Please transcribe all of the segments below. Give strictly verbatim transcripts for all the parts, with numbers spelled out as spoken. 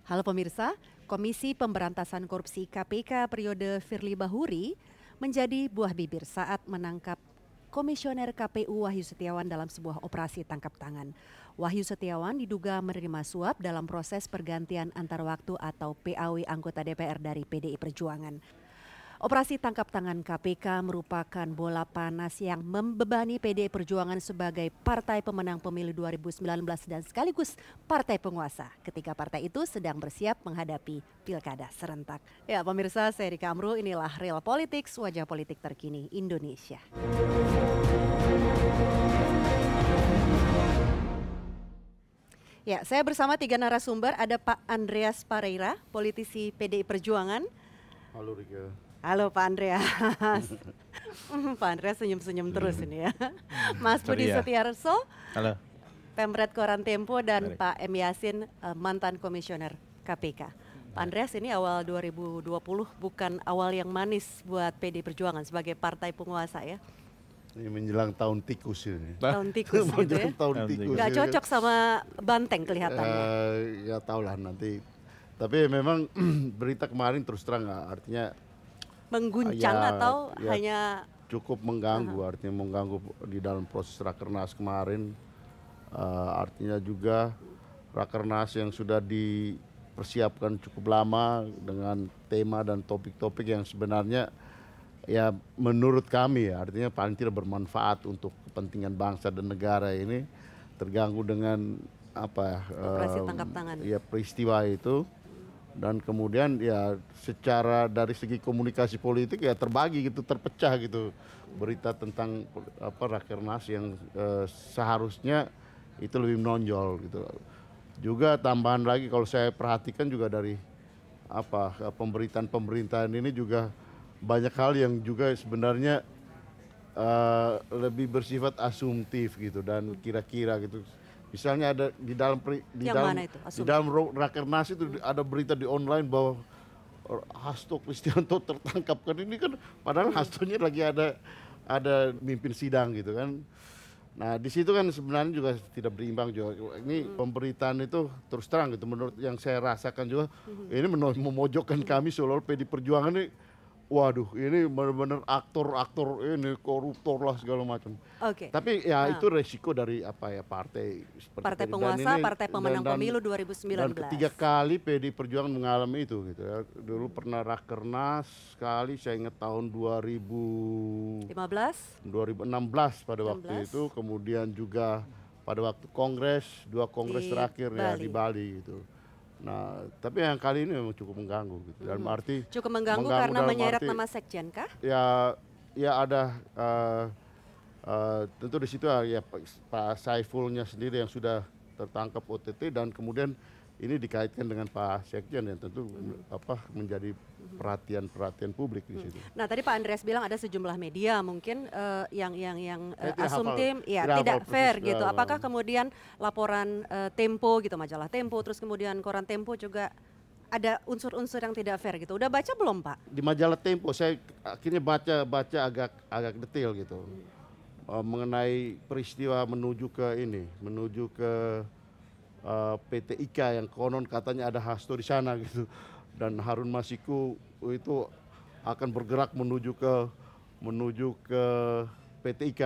Halo pemirsa, Komisi Pemberantasan Korupsi K P K periode Firly Bahuri menjadi buah bibir saat menangkap Komisioner K P U Wahyu Setiawan dalam sebuah operasi tangkap tangan. Wahyu Setiawan diduga menerima suap dalam proses pergantian antar waktu atau P A W anggota D P R dari P D I Perjuangan. Operasi tangkap tangan K P K merupakan bola panas yang membebani P D I Perjuangan sebagai partai pemenang pemilu dua ribu sembilan belas dan sekaligus partai penguasa ketika partai itu sedang bersiap menghadapi pilkada serentak. Ya pemirsa, saya Rika Amru, inilah Real Politics, wajah politik terkini Indonesia. Ya, saya bersama tiga narasumber, ada Pak Andreas Pareira, politisi P D I Perjuangan. Halo Rika. Halo Pak Andreas. Pak Andreas senyum-senyum terus ini ya. Mas Budi Setiarso. Halo. Pemret Koran Tempo dan Baik. Pak M. Yasin, mantan komisioner K P K. Pak Andreas, ini awal dua ribu dua puluh bukan awal yang manis buat P D I Perjuangan sebagai partai penguasa ya. Ini menjelang tahun tikus ini. Tahun tikus gitu ya. Tahun tikus. Gak cocok sama banteng kelihatannya. Uh, ya tahulah nanti. Tapi memang berita kemarin terus terang artinya mengguncang ya, atau ya, hanya cukup mengganggu, uh-huh. artinya mengganggu di dalam proses Rakernas kemarin. Uh, artinya juga Rakernas yang sudah dipersiapkan cukup lama dengan tema dan topik-topik yang sebenarnya ya menurut kami ya artinya paling tidak bermanfaat untuk kepentingan bangsa dan negara ini terganggu dengan apa operasi uh, tangkap tangan. Ya peristiwa itu. Dan kemudian ya secara dari segi komunikasi politik ya terbagi gitu, terpecah gitu berita tentang apa Rakernas yang eh, seharusnya itu lebih menonjol gitu. Juga tambahan lagi kalau saya perhatikan juga dari apa pemberitaan-pemberitaan ini juga banyak hal yang juga sebenarnya eh, lebih bersifat asumtif gitu dan kira-kira gitu. Misalnya ada di dalam di yang dalam mana itu? di dalam Rakernas itu hmm. ada berita di online bahwa Hasto Kristianto tertangkap kan, ini kan padahal hmm. Hastonya lagi ada ada mimpin sidang gitu kan. Nah di situ kan sebenarnya juga tidak berimbang juga. Ini hmm. pemberitaan itu terus terang gitu menurut yang saya rasakan juga hmm. ini memojokkan hmm. kami seolah P D I Perjuangan ini. Waduh, ini benar-benar aktor-aktor ini koruptor lah segala macam. Oke. Okay. Tapi ya nah. itu resiko dari apa ya partai seperti partai ini. penguasa, ini, partai pemenang dan, pemilu dua ribu sembilan belas. Dan ketiga kali P D I Perjuangan mengalami itu gitu ya. Dulu pernah Rakernas sekali, saya ingat tahun dua ribu lima belas, dua ribu enam belas pada enam belas. Waktu itu, kemudian juga pada waktu kongres, dua kongres di terakhir Bali. Ya di Bali gitu. Nah, tapi yang kali ini memang cukup mengganggu gitu. Dalam hmm. arti cukup mengganggu, mengganggu karena menyeret arti, nama sekjen kah? Ya, ya ada uh, uh, tentu di situ ya Pak Saifulnya sendiri yang sudah tertangkap O T T dan kemudian ini dikaitkan dengan Pak Sekjen yang tentu hmm. apa menjadi perhatian-perhatian publik di situ. Nah, tadi Pak Andreas bilang ada sejumlah media mungkin uh, yang yang yang uh, asumtif ya tidak, tidak fair persis, gitu. Apakah kemudian laporan uh, Tempo gitu, majalah Tempo, terus kemudian koran Tempo juga ada unsur-unsur yang tidak fair gitu. Udah baca belum, Pak? Di majalah Tempo saya akhirnya baca baca agak agak detail gitu. Hmm. Uh, mengenai peristiwa menuju ke ini, menuju ke Uh, P T I K yang konon katanya ada Hasto di sana gitu, dan Harun Masiku itu akan bergerak menuju ke menuju ke P T I K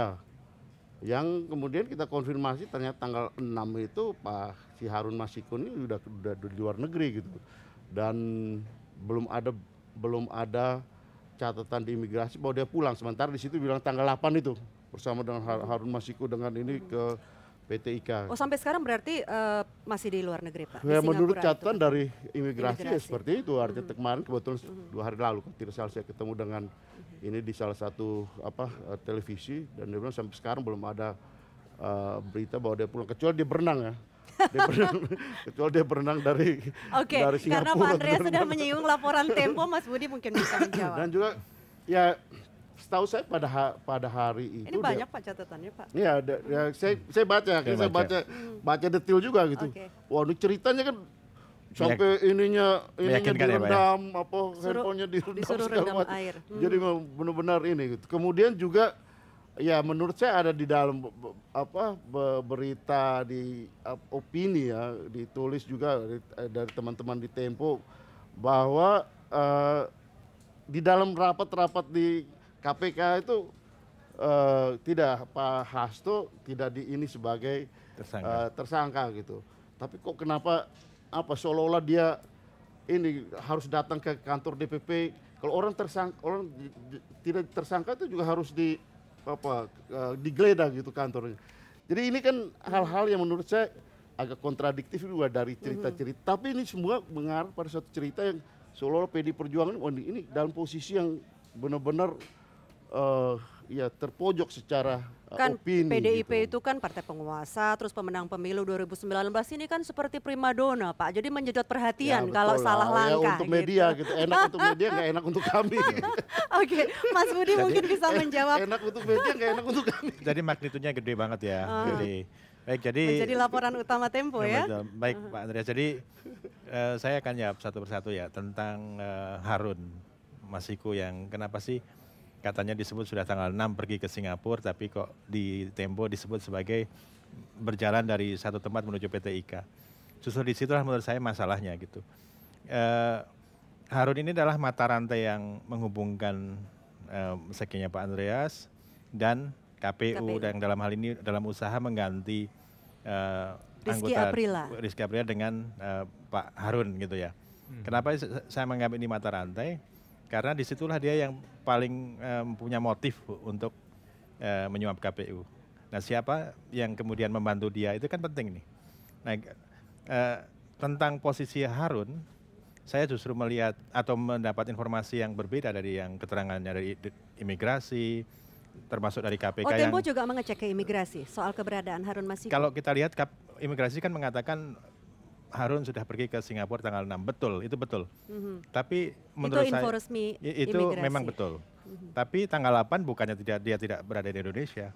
yang kemudian kita konfirmasi ternyata tanggal enam itu Pak si Harun Masiku ini udah udah di luar negeri gitu dan belum ada belum ada catatan di imigrasi bahwa dia pulang, sementara di situ bilang tanggal delapan itu bersama dengan Harun Masiku dengan ini ke P T I K. Oh sampai sekarang berarti uh, masih di luar negeri Pak? Ya menurut catatan dari imigrasi, imigrasi ya seperti itu. Artinya mm-hmm. kemarin kebetulan mm-hmm. dua hari lalu tidak salah saya ketemu dengan mm-hmm. ini di salah satu apa uh, televisi dan dia bilang sampai sekarang belum ada uh, berita bahwa dia pulang kecuali dia berenang ya. Dia berenang, kecuali dia berenang dari okay, dari Singapura. Karena Pak Andreas sudah menyinggung laporan Tempo, Mas Budi mungkin bisa menjawab. Dan juga ya setahu saya pada ha, pada hari itu ini banyak dia, Pak catatannya Pak. Iya, ya, saya saya baca, saya, saya baca hmm. baca detail juga gitu. Okay. Wah, ini ceritanya kan sampai Meyak, ininya ininya direndam ya, apa handphonenya direndam segala macam. Hmm. Jadi benar-benar ini gitu. Kemudian juga Ya menurut saya ada di dalam be- be- apa be- berita di uh, opini ya, ditulis juga dari, eh, dari teman-teman di Tempo bahwa eh, di dalam rapat-rapat di K P K itu eh, tidak Pak Hasto tidak di ini sebagai Tersangka. eh, tersangka gitu. Tapi kok kenapa apa seolah-olah dia ini harus datang ke kantor D P P. Kalau orang tersangka, orang di- di- tidak tersangka itu juga harus di apa eh, digeledah gitu kantornya. Jadi ini kan hal-hal yang menurut saya agak kontradiktif juga dari cerita-cerita. Tapi ini semua mengarah pada satu cerita yang seolah-olah P D I Perjuangan oh, ini, ini dalam posisi yang benar-benar eh, ya terpojok secara eh, Kan opini. P D I P gitu. itu kan partai penguasa, terus pemenang pemilu dua ribu sembilan belas ini kan seperti primadona Pak, jadi menjedot perhatian Ya, kalau betul salah lah. Ya, langkah untuk gitu. media gitu, enak untuk media nggak enak untuk kami. Oke, Mas Budi mungkin bisa menjawab Enak untuk media nggak enak untuk kami. Jadi magnitudenya gede banget ya. Ah. Gede. Baik, jadi menjadi laporan utama Tempo ya. betul. Baik Pak Andreas, jadi eh, saya akan jawab satu persatu ya tentang eh, Harun Masiku yang kenapa sih katanya disebut sudah tanggal enam pergi ke Singapura tapi kok di Tempo disebut sebagai berjalan dari satu tempat menuju P T I K. Justru disitulah menurut saya masalahnya gitu. Eh, Harun ini adalah mata rantai yang menghubungkan eh, sekjennya Pak Andreas dan K P U, K P U. dan dalam hal ini dalam usaha mengganti eh, Rizky anggota Aprila. Rizky Aprila dengan eh, Pak Harun gitu ya. Kenapa s- saya menganggap ini mata rantai? Karena disitulah dia yang paling eh, punya motif untuk eh, menyuap K P U. Nah siapa yang kemudian membantu dia itu kan penting nih. Nah eh, tentang posisi Harun, saya justru melihat atau mendapat informasi yang berbeda dari yang keterangannya dari di- imigrasi, termasuk dari K P K Oh, yang Tempo juga mengecek ke imigrasi soal keberadaan Harun Masiku. kalau kita lihat Kap- imigrasi kan mengatakan Harun sudah pergi ke Singapura tanggal enam, betul, itu betul. Mhm. Tapi Itu menurut info saya resmi i- itu imigrasi. memang betul. Tapi tanggal delapan bukannya tidak dia tidak berada di Indonesia.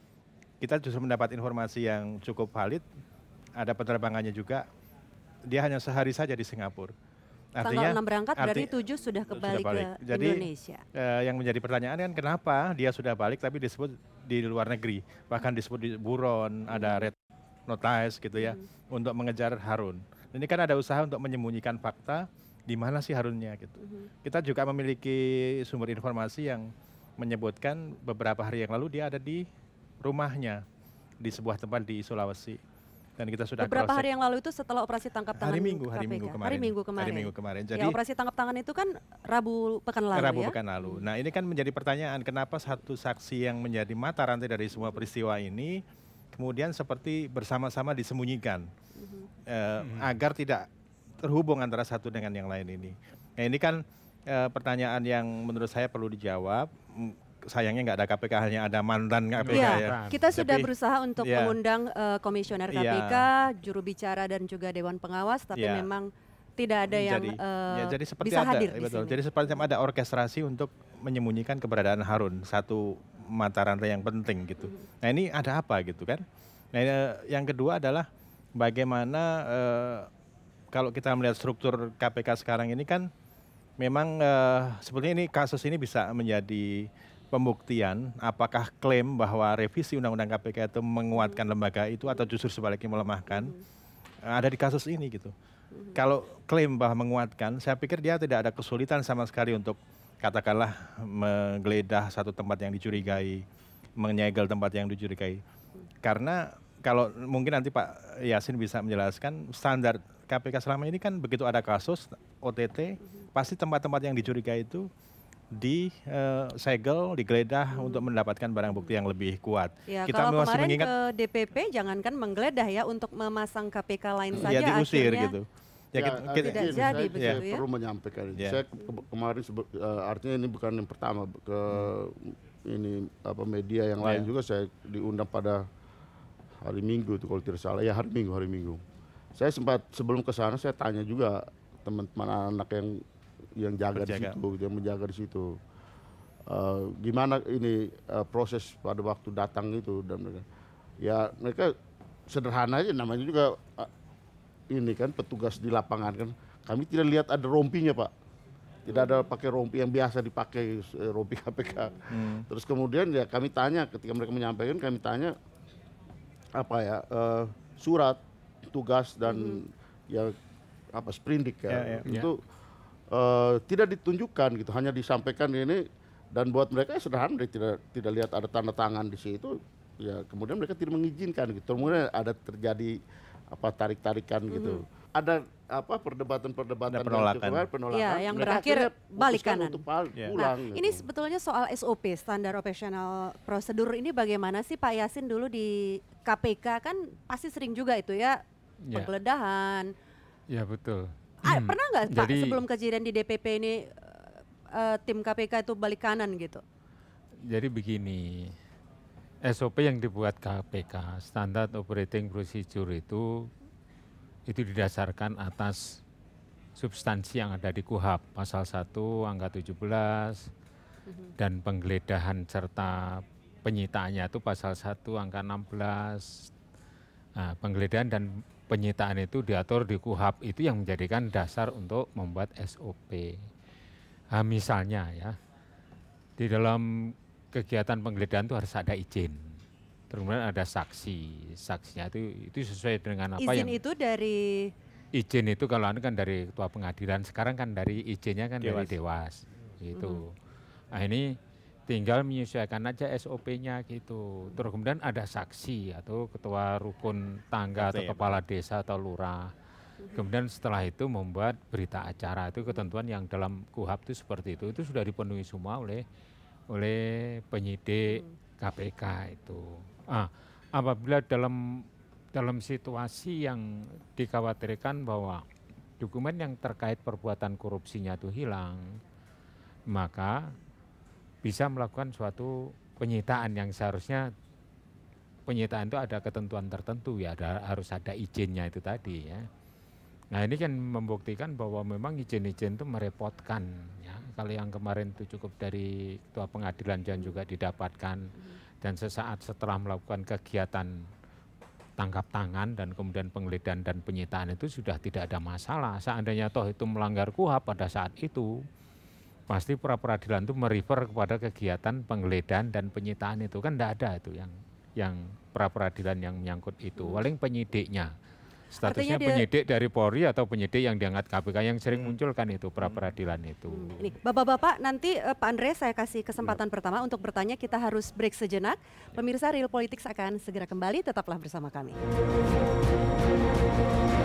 Kita justru mendapat informasi yang cukup valid. Ada penerbangannya juga. Dia hanya sehari saja di Singapura. Tanggal enam berangkat berarti arti- tujuh sudah sudah kembali balik. ke Jadi, Indonesia. Eh, yang menjadi pertanyaan kan kenapa dia sudah balik tapi disebut di luar negeri, bahkan disebut di buron, ada red notice gitu ya, untuk mengejar Harun. Ini kan ada usaha untuk menyembunyikan fakta di mana sih Harunnya gitu. Kita juga memiliki sumber informasi yang menyebutkan beberapa hari yang lalu dia ada di rumahnya di sebuah tempat di Sulawesi. Dan kita sudah Beberapa cross-check. hari yang lalu itu setelah operasi tangkap tangan hari Minggu, hari K P K. Minggu kemarin. Hari Minggu kemarin. Hari Minggu kemarin. Ya, Jadi operasi tangkap tangan itu kan Rabu pekan lalu Rabu ya. pekan lalu. Nah ini kan menjadi pertanyaan kenapa satu saksi yang menjadi mata rantai dari semua peristiwa ini kemudian seperti bersama-sama disembunyikan eh, agar tidak terhubung antara satu dengan yang lain ini. Nah ini kan eh, pertanyaan yang menurut saya perlu dijawab. Mm, Sayangnya nggak ada K P K, hanya ada mantan K P K Iya, ya. kita sudah Tapi, berusaha untuk ya. mengundang eh, komisioner K P K, juru bicara dan juga dewan pengawas, tapi Ya. memang tidak ada yang jadi, eh, ya, jadi seperti bisa ada, hadir ya di betul. sini. Jadi seperti ada orkestrasi untuk menyembunyikan keberadaan Harun, satu mata rantai yang penting gitu. Nah ini ada apa gitu kan? Nah eh, yang kedua adalah bagaimana eh, kalau kita melihat struktur K P K sekarang ini kan memang eh, sepertinya ini kasus ini bisa menjadi pembuktian apakah klaim bahwa revisi Undang-Undang K P K itu menguatkan lembaga itu atau justru sebaliknya melemahkan eh, ada di kasus ini gitu. Kalau klaim bahwa menguatkan, saya pikir dia tidak ada kesulitan sama sekali untuk katakanlah menggeledah satu tempat yang dicurigai, menyegel tempat yang dicurigai. Karena kalau mungkin nanti Pak Yasin bisa menjelaskan standar K P K selama ini kan begitu ada kasus O T T, pasti tempat-tempat yang dicurigai itu disegel, digeledah Hmm. untuk mendapatkan barang bukti yang lebih kuat. Ya, Kita kalau masih kemarin mengingat ke D P P jangankan menggeledah ya untuk memasang K P K lain saja ya diusir akhirnya gitu. Ya, Ya, kita- artinya kita- Tidak ini, jadi saya, begitu saya ya. perlu menyampaikan ini. Ya. Saya ke- kemarin sebe- eh, artinya ini bukan yang pertama ke ini apa media yang lain Ya. juga saya diundang pada hari Minggu itu kalau tidak salah ya hari Minggu hari Minggu. Saya sempat sebelum ke sana saya tanya juga teman-teman anak yang yang jaga di Berjaga. situ, yang menjaga di situ. Eh, gimana ini eh, proses pada waktu datang itu dan mereka, ya mereka sederhana aja namanya juga eh, ini kan petugas di lapangan kan kami tidak lihat ada rompinya Pak, Tidak ada pakai rompi yang biasa dipakai eh, rompi K P K. Hmm. Terus kemudian ya kami tanya ketika mereka menyampaikan, kami tanya apa ya uh, surat tugas dan hmm. ya apa sprindik ya, ya, ya itu ya. Uh, tidak ditunjukkan gitu, hanya disampaikan ini dan buat mereka ya sederhana, tidak tidak lihat ada tanda tangan di situ, ya kemudian mereka tidak mengizinkan gitu. Kemudian ada terjadi apa tarik-tarikan hmm. gitu. Ada apa perdebatan-perdebatan penolakan, yang, penolakan. Ya, yang berakhir balik kanan. Untuk pulang, nah, gitu. Ini sebetulnya soal S O P, standar operasional prosedur ini bagaimana sih Pak Yasin dulu di K P K kan pasti sering juga itu ya, ya. penggeledahan. Ya betul. Ah, hmm. Pernah nggak Pak sebelum kejadian di D P P ini uh, tim K P K itu balik kanan gitu? Jadi begini, S O P yang dibuat K P K, Standard Operating Procedure itu itu didasarkan atas substansi yang ada di K U H A P pasal satu angka tujuh belas mm-hmm. dan penggeledahan serta penyitaannya itu pasal satu angka enam belas. Nah, penggeledahan dan penyitaan itu diatur di K U H A P, itu yang menjadikan dasar untuk membuat S O P. Nah, misalnya ya, di dalam kegiatan penggeledahan itu harus ada izin. Kemudian ada saksi, saksinya itu itu sesuai dengan apa izin yang itu dari izin itu kalau kan dari ketua pengadilan, sekarang kan dari izinnya kan dewas. dari dewas gitu. Mm-hmm. Nah ini tinggal menyesuaikan aja S O P-nya gitu. Terus kemudian ada saksi atau ketua rukun tangga atau kepala desa atau lurah. Mm-hmm. Kemudian setelah itu membuat berita acara, itu ketentuan yang dalam K U H A P itu seperti itu. Itu sudah dipenuhi semua oleh oleh penyidik mm. K P K itu. Ah, apabila dalam dalam situasi yang dikhawatirkan bahwa dokumen yang terkait perbuatan korupsinya itu hilang, maka bisa melakukan suatu penyitaan yang seharusnya penyitaan itu ada ketentuan tertentu ya, ada, harus ada izinnya itu tadi ya. Nah ini kan membuktikan bahwa memang izin-izin itu merepotkan ya. Kalau yang kemarin itu cukup dari ketua pengadilan dan juga didapatkan. Dan sesaat setelah melakukan kegiatan tangkap tangan dan kemudian penggeledahan dan penyitaan itu sudah tidak ada masalah. Seandainya toh itu melanggar K U H A P pada saat itu, pasti pra peradilan itu merefer kepada kegiatan penggeledahan dan penyitaan itu, kan tidak ada itu yang yang pra peradilan yang menyangkut itu. Paling penyidiknya. Statusnya dia, penyidik dari Polri atau penyidik yang diangkat K P K yang sering muncul kan itu pra peradilan itu. Hmm. Ini Bapak-bapak nanti uh, Pak Andre saya kasih kesempatan ya. pertama untuk bertanya, kita harus break sejenak. Pemirsa Real Politics akan segera kembali, tetaplah bersama kami.